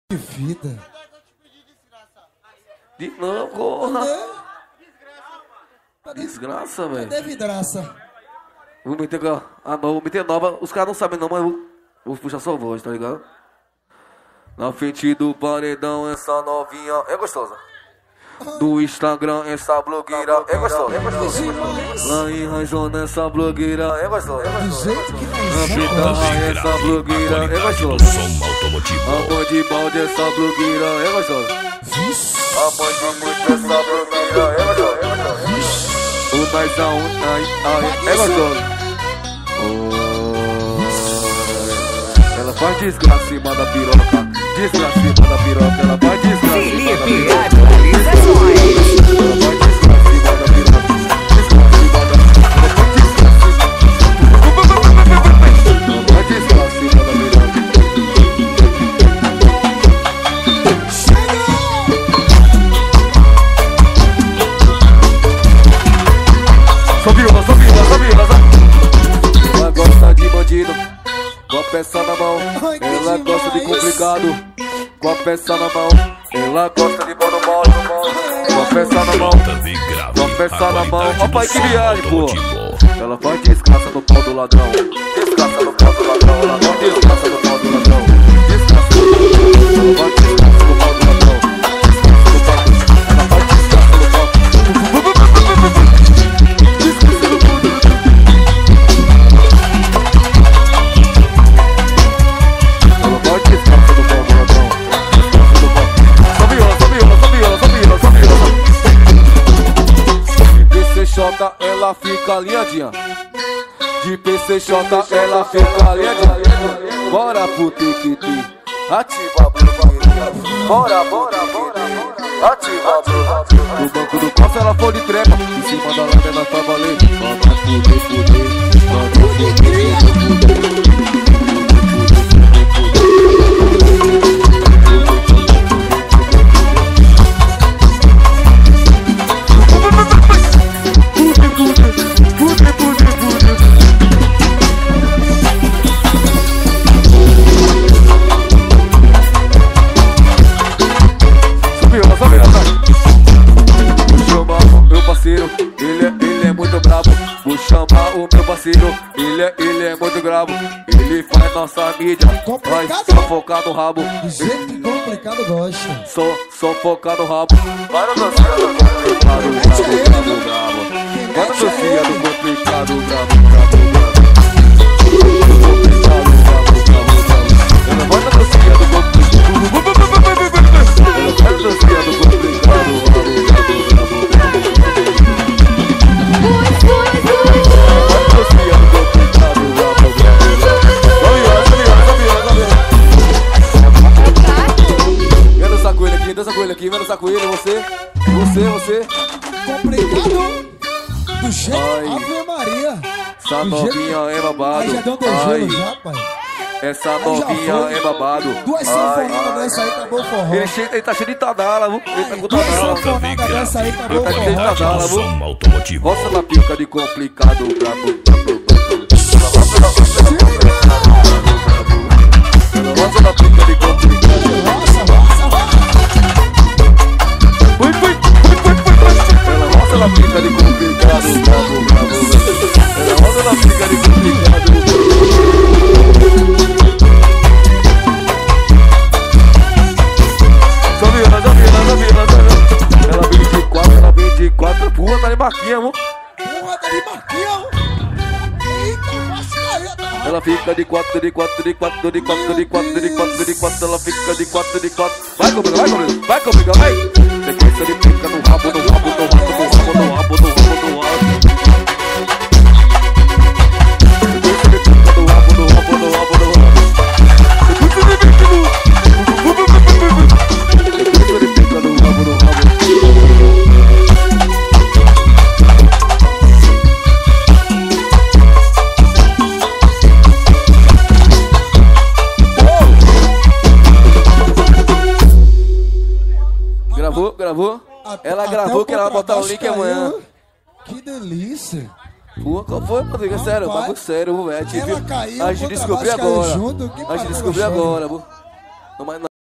Que vida. De novo, porra. Desgraça, velho. Cadê vidraça? Vou meter vou meter nova. Os caras não sabem não, mas vou puxar sua voz, tá ligado? Na frente do paredão, essa novinha é gostosa. Do Instagram, essa blogueira é gostosa. Lá em Ranjona, essa blogueira é gostosa. Do jeito que Na Pitarra, essa blogueira é gostosa. A mãe de balde, essa blogueira é gostosa. A mãe de muito, essa blogueira é gostosa. O Naizão, é gostosa. Ela faz desgraça em cima da piroca. Desgraça em cima da piroca. Ela faz desgraça em cima da piroca. Ela faz desgraça em cima da piroca. Desgraça em cima da piroca. Ela faz desgraça em cima da piroca. Só ela gosta de bandido, com a peça na mão. Ela gosta de complicado, com a peça na mão. Ela gosta de bom no modo, com a peça na mão. Com a peça na mão. Ó pai, que viagem, pô. Ela faz desgraça no pau do ladrão. Desgraça no pau do ladrão. Ela faz desgraça no pau do ladrão. Desgraça no pau do ladrão. Ela faz desgraça no pau do ladrão. Ela faz desgraça no pau. Ela fica alinhadinha. De PCJ ela fica alinhadinha. Bora pro tic-tic, ativa a blogueirinha. Bora, ativa a blogueirinha. No banco do copo ela for de trepa. Em cima da lâmina nós pra valer. Vamos fuder. Ele é muito bravo. Vou chamar o meu parceiro. Ele é muito bravo. Ele faz nossa mídia. Vai só focar no rabo. Do jeito que complicado gosta. Só focar no rabo. Vai na dancinha do complicado, bravo. Vai na dancinha do complicado, bravo. Ela vai na dancinha do complicado. Ela vai na dancinha do complicado, bravo. Dança com ele aqui, vai dançar com ele, você. Complicado. Do jeito, Ave Maria. Essa novinha é babado. Aí já deu um degelo já, pai. Essa novinha é babado. Duas sanfonadas dessa aí, acabou o forró. Ele tá cheio de tadala, viu? Ele tá com Duas tadala. sanfonadas dessa aí, acabou o Ele tá cheio de forró. tadala, viu? Roça na pica de complicado, brabo. Roça na pica de complicado. Ela roça na pica de complicado, brabo. Ela roça na pica de complicado. Ela vem de quatro, porra, tá de marquinha, amor. Porra, tá de marquinha. Eita, vascaeta. Ela fica de quatro. Ela fica de quatro. Vai comigo, vai. Sequência de pica no rabo. Gravou? Ela gravou que ela vai botar o link amanhã. Que delícia. Pô, qual foi, Rodrigo? É sério, bagulho sério, velho. Ela caiu, A gente descobriu agora. junto, que A gente descobriu agora,